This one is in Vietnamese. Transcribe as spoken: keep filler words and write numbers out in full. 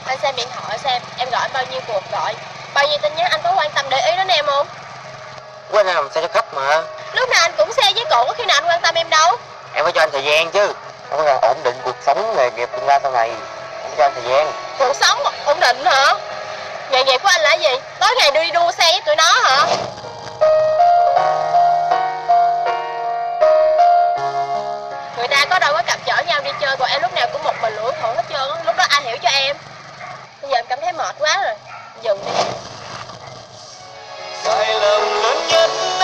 Anh xem điện thoại xem em gọi anh bao nhiêu cuộc gọi, bao nhiêu tin nhắn, anh có quan tâm để ý đến em không? Quên làm xe cho khách mà. Lúc nào anh cũng xe với cổ, có khi nào anh quan tâm em đâu. Em phải cho anh thời gian chứ. Em phải ổn định cuộc sống nghề nghiệp tương lai sau này. Em phải cho anh thời gian. Cuộc sống ổn định hả? Nghề nghiệp của anh là gì? Tối ngày đi đua xe với tụi nó hả? Người ta có đâu có cặp chở nhau đi chơi, còn em lúc nào cũng một mình lủi thủi hết trơn á. Lúc đó ai hiểu cho em? Bây giờ em cảm thấy mệt quá rồi, dừng đi. Sai lầm lớn nhất